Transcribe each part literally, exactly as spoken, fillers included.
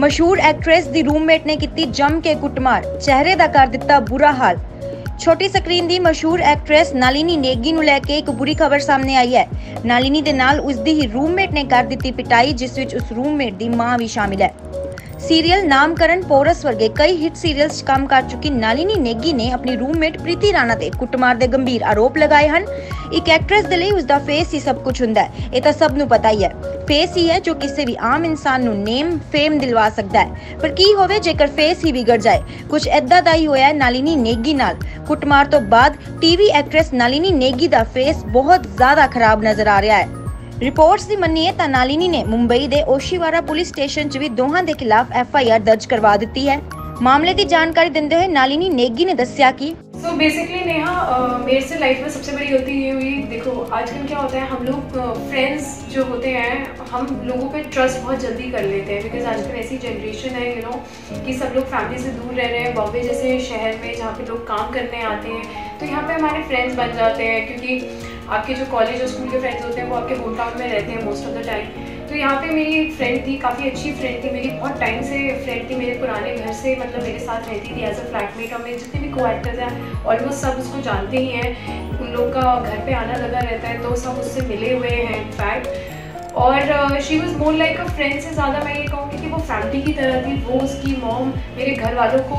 मशहूर एक्ट्रेस दी रूममेट ने की जम के कुटमार, चेहरे दा कर दिता बुरा हाल। छोटी स्क्रीन दी मशहूर एक्ट्रेस नालिनी नेगी नूं लैके एक बुरी खबर सामने आई है। नालिनी दे नाल उसदी ही रूममेट ने कर दिती पिटाई, जिस विच उस रूममेट दी मां भी शामिल है। सीरियल नामकरण पोरस वर्गे कई हिट सीरियल्स काम कर चुकी नालिनी नेगी ने अपनी रूममेट प्रीति राणा ते कुटमार दे गंभीर आरोप लगाए हैं। एक एक्ट्रेस दे लई उसदा फेस ही सब कुछ हुंदा है, ये तां सब नूं पता ही है। फेस ही है जो किसी भी आम इंसान नूं नेम फेम दिलवा सकता है, पर की होवे जेकर फेस ही बिगड़ जाए। कुछ ऐदा दा ही होया है नालिनी नेगी नाल। कुटमार तो बाद टीवी एक्ट्रेस नालिनी नेगी दा फेस बहुत ज्यादा खराब नजर आ रहा है। रिपोर्ट्स दी मन्नीए तां नालिनी ने मुंबई दे ओशीवारा पुलिस स्टेशन च भी दोहां दे खिलाफ एफ आई आर दर्ज करवा दी है। मामले की जानकारी देते हुए नालिनी नेगी ने दस्या कि सो बेसिकली नेहा, मेरे से लाइफ में सबसे बड़ी गलती ये हुई, देखो आजकल क्या होता है, हम लोग फ्रेंड्स जो होते हैं हम लोगों पे ट्रस्ट बहुत जल्दी कर लेते हैं, बिकॉज आजकल ऐसी जनरेशन है यू नो कि सब लोग फैमिली से दूर रह रहे हैं। बॉम्बे जैसे शहर में जहाँ पे लोग काम करने आते हैं तो यहाँ पे हमारे फ्रेंड्स बन जाते हैं, क्योंकि आपके जो कॉलेज और स्कूल के फ्रेंड्स होते हैं वो आपके होम टाउन में रहते हैं मोस्ट ऑफ द टाइम। तो यहाँ पे मेरी एक फ्रेंड थी, काफ़ी अच्छी फ्रेंड थी मेरी, बहुत टाइम से फ्रेंड थी, मेरे पुराने घर से मतलब मेरे साथ रहती थी एज अ फ्लैटमेट। और मेरे जितने भी को एक्टर्स हैं ऑलमोस्ट सब उसको जानते ही हैं, उन लोग का घर पे आना लगा रहता है, तो सब उससे मिले हुए हैं इनफैक्ट। और she was more like a friend से ज़्यादा मैं ये कहूँगी कि वो फैमिली की तरह थी। वो उसकी मॉम मेरे घर वालों को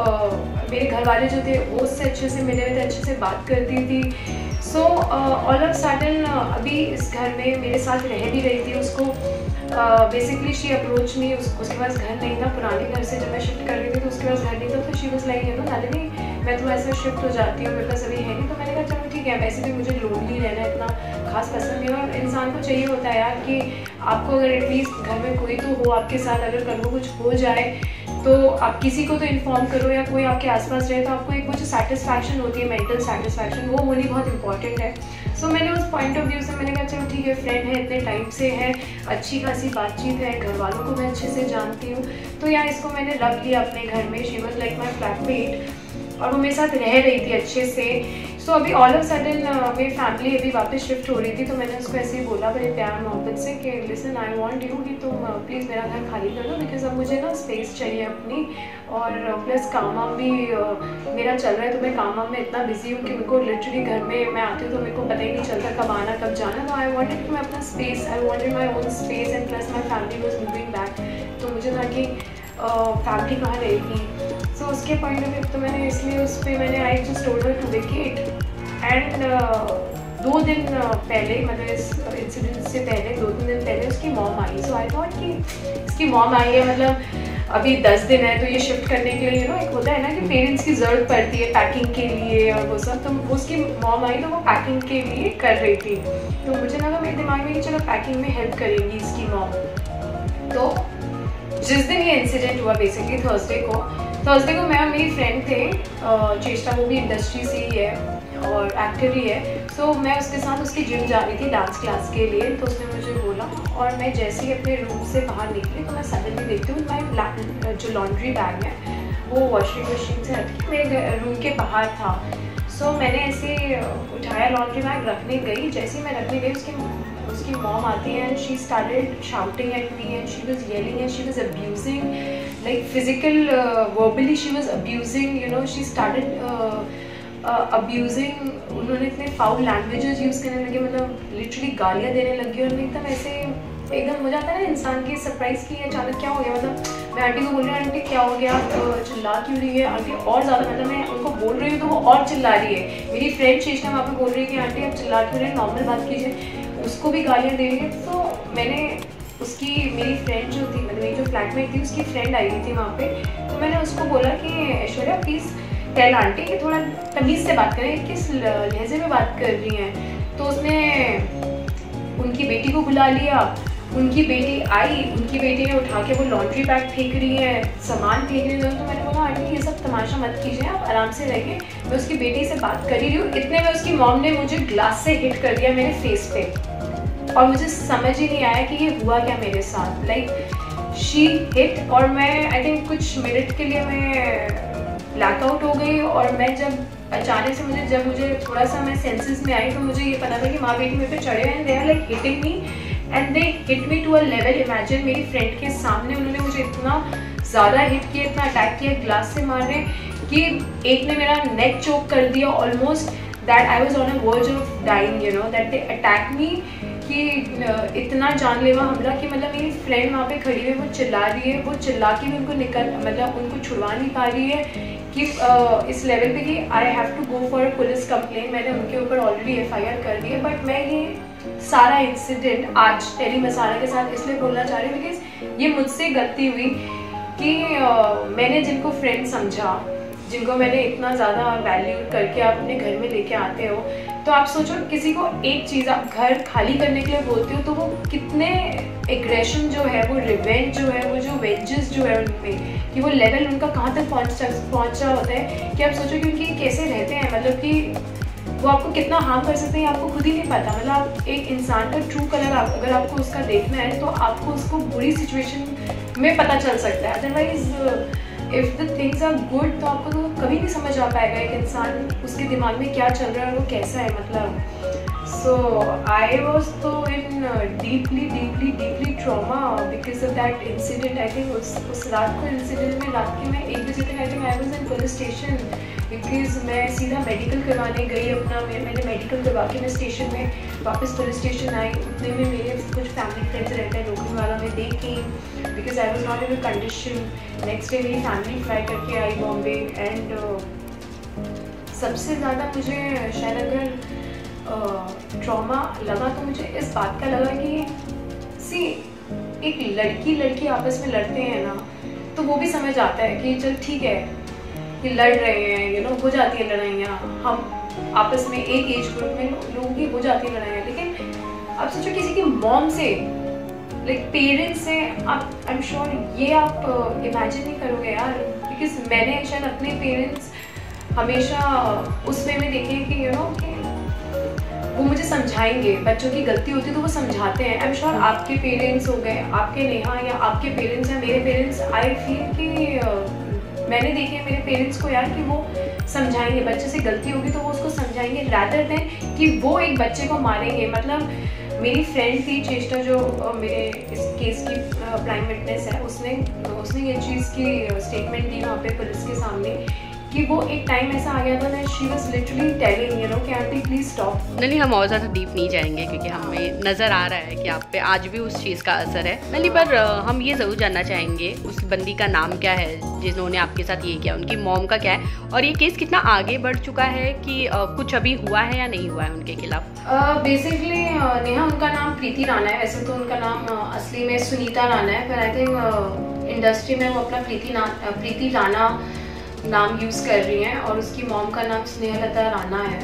uh, मेरे घर वाले जो थे वो उससे अच्छे से मिले हुए थे, अच्छे से बात करती थी। सो ऑल ऑफ सडन अभी इस घर में मेरे साथ रह भी रही थी। उसको बेसिकली शी अप्रोच मी, उसके पास घर नहीं था, पुराने घर से जब मैं शिफ्ट कर रही थी तो उसके पास घर नहीं था। तो she was like you know Nalini मैं तो ऐसे शिफ्ट हो जाती हूँ, मेरे पास अभी है नहीं। तो मैंने कहा चलो ठीक है, वैसे भी मुझे लोनली रहना इतना खास पसंद नहीं है, और इंसान को चाहिए होता है यार कि आपको अगर एटलीस्ट घर में कोई तो हो आपके साथ, अगर कल को कुछ हो जाए तो आप किसी को तो इन्फॉर्म करो या कोई आपके आसपास रहे, तो आपको एक वो जो सेटिस्फैक्शन होती है, मेंटल सेटिस्फैक्शन, वो होनी बहुत इंपॉर्टेंट है। सो so, मैंने उस पॉइंट ऑफ व्यू से मैंने कहा चलो ठीक है, फ्रेंड है, इतने टाइम से है, अच्छी खासी बातचीत है, घर वालों को मैं अच्छे से जानती हूँ, तो यहाँ इसको मैंने रख लिया अपने घर में। She was like my flatmate और वो मेरे साथ रह रही थी अच्छे से। सो so, अभी ऑल ऑफ सडन मेरी फैमिली अभी वापस शिफ्ट हो रही थी, तो मैंने उसको ऐसे ही बोला बड़े प्यार मोहब्बत से कि लिसन आई वांट यू कि तुम प्लीज़ मेरा घर खाली कर दो, बिकॉज अब मुझे ना स्पेस चाहिए अपनी, और प्लस काम वाम भी uh, मेरा चल रहा है, तो मैं काम वाम में इतना बिजी हूँ कि मेरे को लिटरली घर में मैं आती हूँ तो मेरे को पता ही नहीं चलता कब आना कब जाना। तो आई वांटेड कि मैं अपना space, I wanted my own space, and plus my family was moving back. तो मुझे था कि फैमिली कहाँ रहेगी। सो so, उसके पॉइंट ऑफ व्यू तो मैंने इसलिए उस पर मैंने I just told her to vacate. And दो दिन पहले मतलब इस इंसिडेंट से पहले दो तीन दिन पहले उसकी mom I. So I thought कि इसकी मॉम आई है, मतलब अभी दस दिन है तो ये शिफ्ट करने के लिए यू नो एक होता है ना कि पेरेंट्स की ज़रूरत पड़ती है पैकिंग के लिए और वो सब। तो उसकी मॉम आई तो वो पैकिंग के लिए कर रही थी, तो मुझे लगा मेरे दिमाग में कि चलो पैकिंग में हेल्प करेगी इसकी मॉम। तो जिस दिन ये इंसिडेंट हुआ बेसिकली थर्सडे को थर्सडे को मैं और मेरी फ्रेंड थे चेष्टा, वो भी इंडस्ट्री से ही है और एक्टर ही है। सो so, मैं उसके साथ उसकी जिम जा रही थी डांस क्लास के लिए। तो उसने मुझे बोला, और मैं जैसे ही अपने रूम से बाहर निकली तो मैं सडनली देखती हूँ मैं जो लॉन्ड्री बैग है वो वॉशिंग मशीन से हट के मेरे रूम के बाहर था। सो so, मैंने ऐसे उठाया लॉन्ड्री बैग रखने गई, जैसे ही मैं रखने गई उसकी उसकी मॉम आती है and she started shouting at me and she was yelling and she was abusing like physical verbally she was abusing you know she started abusing. उन्होंने इतने फाउल लैंग्वेजेस यूज़ करने लगे, मतलब लिटरली गालियाँ देने लगी, और मैं एकदम ऐसे एकदम हो जाता है ना इंसान की सरप्राइज़ की अचानक क्या हो गया। मतलब मैं आंटी को बोल रही हूँ आंटी क्या हो गया, चिल्ला क्यों रही है आंटी, और ज़्यादा मतलब मैं उनको बोल रही हूँ तो वो और चिल्ला रही है। मेरी फ्रेंड चेष्टा वहाँ पे बोल रही है कि आंटी आप चिल्ला क्यों रहे हैं, नॉर्मल बात कीजिए, उसको भी गालियाँ दे रही है। तो मैंने उसकी मेरी फ्रेंड जो थी मतलब मेरी जो फ्लैटमेट थी उसकी फ्रेंड आई हुई थी वहाँ पे, तो मैंने उसको बोला कि ऐश्वर्या प्लीज़ टेल आंटी कि थोड़ा तमीज़ से बात करें, किस लहजे में बात कर रही हैं। तो उसने उनकी बेटी को बुला लिया, उनकी बेटी आई, उनकी बेटी ने उठा के वो लॉन्ड्री बैग फेंक रही है, सामान फेंक रही है। तो मैंने बोला आंटी ये सब तमाशा मत कीजिए, आप आराम से रहिए, मैं उसकी बेटी से बात कर ही रही हूँ। इतने में उसकी मॉम ने मुझे ग्लास से हिट कर दिया मेरे फेस पे, और मुझे समझ ही नहीं आया कि ये हुआ क्या मेरे साथ। लाइक शी हिट, और मैं आई थिंक कुछ मिनट के लिए मैं ब्लैकआउट हो गई, और मैं जब अचानक से मुझे जब मुझे थोड़ा सा मैं सेंसेस में आई तो मुझे ये पता था कि माँ बेटी मेरे पे चढ़े हुए हैं, they are like hitting me and they hit me to a level, imagine मेरी फ्रेंड के सामने उन्होंने मुझे इतना ज़्यादा हिट किया, इतना अटैक किया, ग्लास से मार रहे कि एक ने मेरा नेक चोक कर दिया almost, that I was on a verge of dying, you know, that they attack me, कि इतना जानलेवा हमला कि मतलब मेरी फ्रेंड वहाँ पे खड़ी हुई, वो चिल्ला रही है, वो चिल्ला के भी उनको निकल मतलब उनको छुड़वा नहीं पा रही है कि uh, इस लेवल पे कि I have to go for police complaint. मैंने उनके ऊपर ऑलरेडी एफ आई आर कर दी है, बट मैं ये सारा इंसिडेंट आज टेली मसाला के साथ इसलिए बोलना चाह रही हूँ बिकॉज ये मुझसे गलती हुई कि uh, मैंने जिनको फ्रेंड समझा, जिनको मैंने इतना ज़्यादा वैल्यू करके आप अपने घर में लेके आते हो, तो आप सोचो किसी को एक चीज़ आप घर खाली करने के लिए बोलते हो तो वो कितने एग्रेशन जो है, वो रिवेंज जो है, वो जो वेंजेस जो है उनमें, कि वो लेवल उनका कहाँ तक पहुँच पहुँचा होता है कि आप सोचो कि उनकी कैसे रहते हैं, मतलब कि वो आपको कितना हार्म कर सकते हैं आपको खुद ही नहीं पता। मतलब आप एक इंसान का ट्रू कलर आप, अगर आपको उसका देखना है तो आपको उसको बुरी सिचुएशन में पता चल सकता है, otherwise if the things are good तो आपको तो कभी नहीं समझ आ पाएगा एक इंसान उसके दिमाग में क्या चल रहा है और वो कैसा है, मतलब। सो आई वॉज तो in deeply deeply deeply trauma because of that incident. I think उस उस रात को इंसिडेंट में रात के मैं एक बजे तक I think I was in police station because मैं सीधा मेडिकल करवाने गई अपना, मैं मैंने मेडिकल करवा के मैं स्टेशन में वापस पुलिस स्टेशन आई। उतने में मेरे कुछ फैमिली फ्रेंड्स रहते हैं लोकल वाला, मैं देख के because I was not in a condition. Next day मेरी फैमिली फ्लाई करके आई बॉम्बे एंड uh, सबसे ज़्यादा मुझे शायद अगर ट्रॉमा uh, लगा तो मुझे इस बात का लगा कि सी एक लड़की लड़की आपस में लड़ते हैं ना तो वो भी समझ आता है कि चल ठीक है कि लड़ रहे हैं, यू नो, हो जाती है लड़ाइयाँ, हम आपस में एक एज ग्रुप में लोगों की हो जाती है लड़ाइयाँ, लेकिन आप सोचो किसी की मॉम से, लाइक पेरेंट्स से, आप आई एम श्योर ये आप इमेजिन uh, नहीं करोगे यार, बिकॉज मैंने शायद अपने पेरेंट्स हमेशा उस वे में देखे कि यू नो कि वो मुझे समझाएंगे, बच्चों की गलती होती है तो वो समझाते हैं। आई एम श्योर आपके पेरेंट्स हो गए, आपके नेहा या आपके पेरेंट्स या मेरे पेरेंट्स, आई फील कि uh, मैंने देखे मेरे पेरेंट्स को यार कि वो समझाएंगे, बच्चे से गलती होगी तो वो उसको समझाएंगे रैदर देन कि वो एक बच्चे को मारेंगे। मतलब मेरी फ्रेंड थी चेष्टा जो मेरे इस केस की प्राइम विटनेस है, उसने उसने ये चीज़ की स्टेटमेंट दी वहाँ पे पुलिस के सामने कि वो एक टाइम ऐसा आ गया था ना, she was literally telling you know कि आंटी प्लीज स्टॉप। नहीं नहीं हम और ज़्यादा डीप नहीं जाएंगे क्योंकि हमें नज़र आ रहा है कि आप पे आज भी उस चीज़ का असर है। नहीं पर हम ये ज़रूर जानना चाहेंगे उस बंदी का नाम क्या है जिन्होंने आपके साथ ये किया, उनकी मॉम का क्या है और ये केस कितना आगे बढ़ चुका है कि uh, कुछ अभी हुआ है या नहीं हुआ है उनके खिलाफ? बेसिकली uh, नेहा उनका नाम प्रीति राणा है, वैसे तो उनका नाम uh, असली में सुनीता राणा है, पर आई थिंक इंडस्ट्री में वो अपना प्रीति ना प्रीति राणा नाम यूज़ कर रही हैं और उसकी मॉम का नाम स्नेहलता राणा है।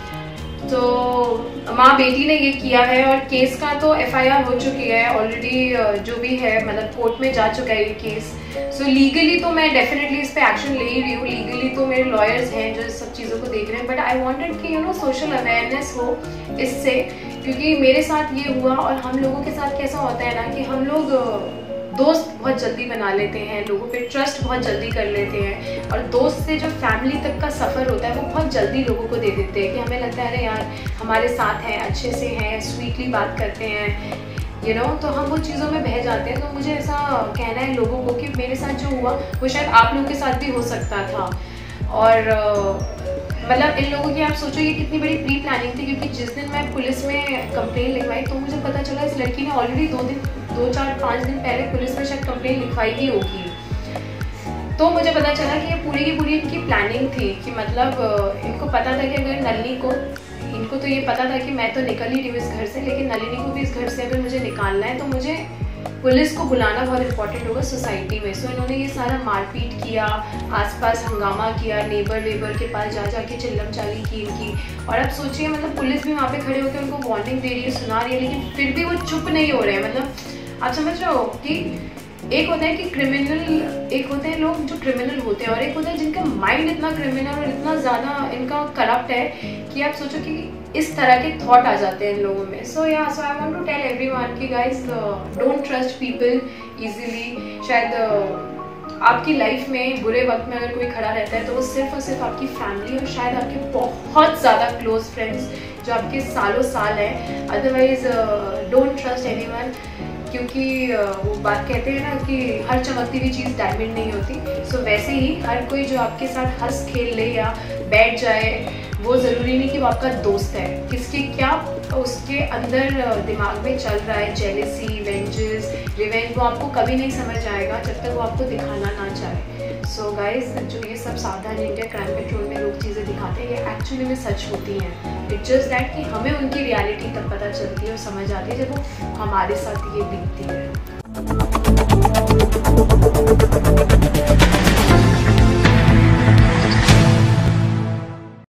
तो माँ बेटी ने ये किया है और केस का तो एफ आई आर हो चुकी है ऑलरेडी, जो भी है मतलब कोर्ट में जा चुका है ये केस। सो so, लीगली तो मैं डेफिनेटली इस पर एक्शन ले ही रही हूँ, लीगली तो मेरे लॉयर्स हैं जो इस सब चीज़ों को देख रहे हैं, बट आई वांटेड कि यू नो सोशल अवेयरनेस हो इससे, क्योंकि मेरे साथ ये हुआ और हम लोगों के साथ कैसा होता है ना कि हम लोग दोस्त बहुत जल्दी बना लेते हैं, लोगों पे ट्रस्ट बहुत जल्दी कर लेते हैं और दोस्त से जो फैमिली तक का सफ़र होता है वो बहुत जल्दी लोगों को दे देते हैं कि हमें लगता है अरे यार हमारे साथ हैं, अच्छे से हैं, स्वीटली बात करते हैं, यू नो, तो हम वो चीज़ों में बह जाते हैं। तो मुझे ऐसा कहना है लोगों को कि मेरे साथ जो हुआ वो शायद आप लोगों के साथ भी हो सकता था और मतलब इन लोगों की आप सोचो ये कितनी बड़ी प्री प्लानिंग थी, क्योंकि जिस दिन मैं पुलिस में कंप्लेन लिखवाई तो मुझे पता चला इस लड़की ने ऑलरेडी दो दिन दो चार पाँच दिन पहले पुलिस में शायद कंप्लेन लिखवाई ही होगी। तो मुझे पता चला कि ये पूरी की पूरी इनकी प्लानिंग थी कि मतलब इनको पता था कि अगर नलिनी को, इनको तो ये पता था कि मैं तो निकल ही रही हूँ इस घर से, लेकिन नलिनी को भी इस घर से अगर मुझे निकालना है तो मुझे पुलिस को बुलाना बहुत इंपॉर्टेंट होगा सोसाइटी में। सो इन्होंने ये सारा मारपीट किया, आसपास हंगामा किया, नेबर वेबर के पास जा जाके चिल्लम चाली की इनकी। और अब सोचिए मतलब पुलिस भी वहाँ पे खड़े होकर उनको वार्निंग दे रही है, सुना रही है, लेकिन फिर भी वो चुप नहीं हो रहे हैं। मतलब आप समझ रहे हो कि एक होता है कि क्रिमिनल, एक होते हैं लोग जो क्रिमिनल होते हैं और एक होता है जिनका माइंड इतना क्रिमिनल और इतना ज़्यादा इनका करप्ट है कि आप सोचो कि इस तरह के थॉट आ जाते हैं इन लोगों में। सो या so I want to tell everyone कि guys don't trust people easily. शायद uh, आपकी लाइफ में बुरे वक्त में अगर कोई खड़ा रहता है तो वो सिर्फ और सिर्फ आपकी फैमिली और शायद आपके बहुत ज़्यादा क्लोज फ्रेंड्स जो आपके सालों साल है। अदरवाइज डोंट ट्रस्ट एनीवन, क्योंकि वो बात कहते हैं ना कि हर चमकती हुई चीज़ डायमंड नहीं होती। सो so, वैसे ही हर कोई जो आपके साथ हंस खेल ले या बैठ जाए, वो ज़रूरी नहीं कि वो आपका दोस्त है। किसके क्या उसके अंदर दिमाग में चल रहा है, जेलेसी, वेंजेस, रिवेंज, वो आपको कभी नहीं समझ आएगा जब तक वो आपको दिखाना ना चाहे। सो so गाइज, जो ये सब सावधान इंडिया क्राइम पेट्रोल में लोग चीज़ें दिखाते हैं, ये एक्चुअली में सच होती हैं। इट्स जस्ट दैट कि हमें उनकी रियलिटी तब पता चलती है और समझ आती है जब वो हमारे साथ ये बीतती है।